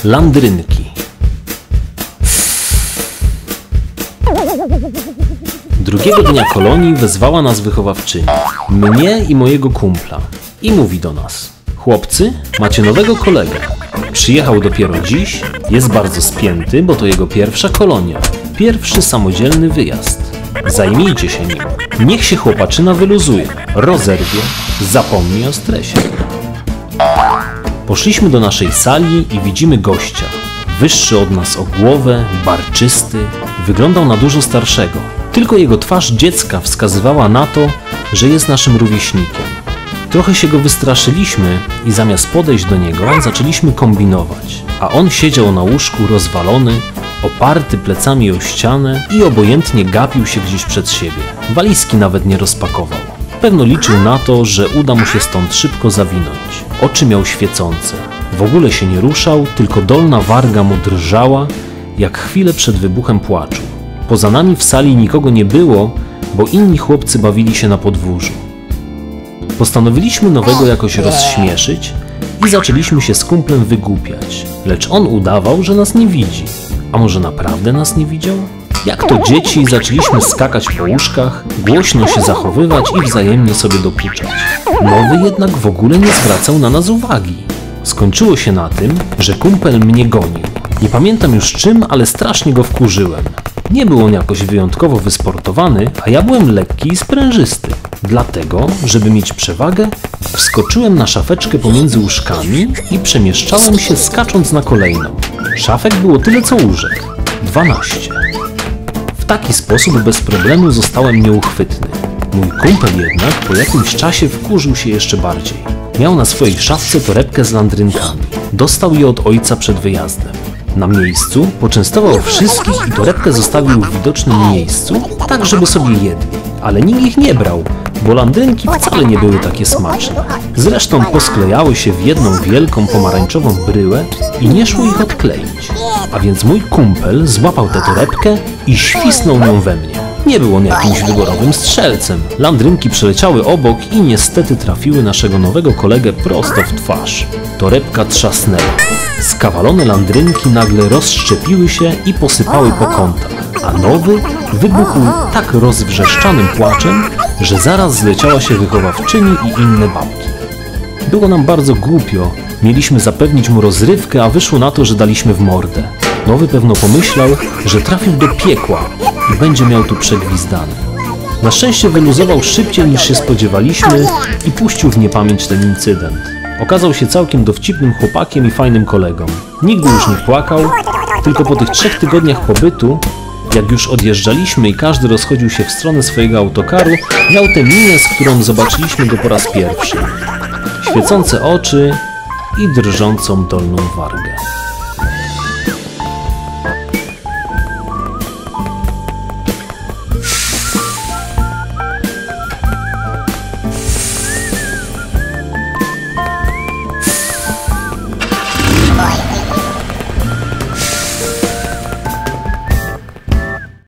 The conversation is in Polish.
Landrynki. Drugiego dnia kolonii wezwała nas wychowawczyni, mnie i mojego kumpla, i mówi do nas: chłopcy, macie nowego kolegę. Przyjechał dopiero dziś, jest bardzo spięty, bo to jego pierwsza kolonia, pierwszy samodzielny wyjazd. Zajmijcie się nim. Niech się chłopaczyna wyluzuje, rozerwie, zapomni o stresie. Poszliśmy do naszej sali i widzimy gościa. Wyższy od nas o głowę, barczysty, wyglądał na dużo starszego. Tylko jego twarz dziecka wskazywała na to, że jest naszym rówieśnikiem. Trochę się go wystraszyliśmy i zamiast podejść do niego, zaczęliśmy kombinować. A on siedział na łóżku rozwalony, oparty plecami o ścianę i obojętnie gapił się gdzieś przed siebie. Walizki nawet nie rozpakował. Pewno liczył na to, że uda mu się stąd szybko zawinąć. Oczy miał świecące. W ogóle się nie ruszał, tylko dolna warga mu drżała, jak chwilę przed wybuchem płaczu. Poza nami w sali nikogo nie było, bo inni chłopcy bawili się na podwórzu. Postanowiliśmy nowego jakoś rozśmieszyć i zaczęliśmy się z kumplem wygłupiać, lecz on udawał, że nas nie widzi. A może naprawdę nas nie widział? Jak to dzieci zaczęliśmy skakać po łóżkach, głośno się zachowywać i wzajemnie sobie dokuczać. Nowy jednak w ogóle nie zwracał na nas uwagi. Skończyło się na tym, że kumpel mnie gonił. Nie pamiętam już czym, ale strasznie go wkurzyłem. Nie był on jakoś wyjątkowo wysportowany, a ja byłem lekki i sprężysty. Dlatego, żeby mieć przewagę, wskoczyłem na szafeczkę pomiędzy łóżkami i przemieszczałem się skacząc na kolejną. Szafek było tyle co łóżek. 12. W taki sposób bez problemu zostałem nieuchwytny. Mój kumpel jednak po jakimś czasie wkurzył się jeszcze bardziej. Miał na swojej szafce torebkę z landrynkami. Dostał je od ojca przed wyjazdem. Na miejscu poczęstował wszystkich i torebkę zostawił w widocznym miejscu, tak żeby sobie jedli. Ale nikt ich nie brał, bo landrynki wcale nie były takie smaczne. Zresztą posklejały się w jedną wielką pomarańczową bryłę i nie szło ich odkleić. A więc mój kumpel złapał tę torebkę i świsnął nią we mnie. Nie był on jakimś wyborowym strzelcem. Landrynki przeleciały obok i niestety trafiły naszego nowego kolegę prosto w twarz. Torebka trzasnęła. Skawalone landrynki nagle rozszczepiły się i posypały po kątach, a nowy wybuchł tak rozwrzeszczanym płaczem, że zaraz zleciała się wychowawczyni i inne babki. Było nam bardzo głupio. Mieliśmy zapewnić mu rozrywkę, a wyszło na to, że daliśmy w mordę. Nowy pewno pomyślał, że trafił do piekła i będzie miał tu przegwizdane. Na szczęście wyluzował szybciej niż się spodziewaliśmy i puścił w niepamięć ten incydent. Okazał się całkiem dowcipnym chłopakiem i fajnym kolegą. Nigdy już nie płakał, tylko po tych 3 tygodniach pobytu, jak już odjeżdżaliśmy i każdy rozchodził się w stronę swojego autokaru, miał tę minę, z którą zobaczyliśmy go po raz pierwszy. Świecące oczy i drżącą dolną wargę.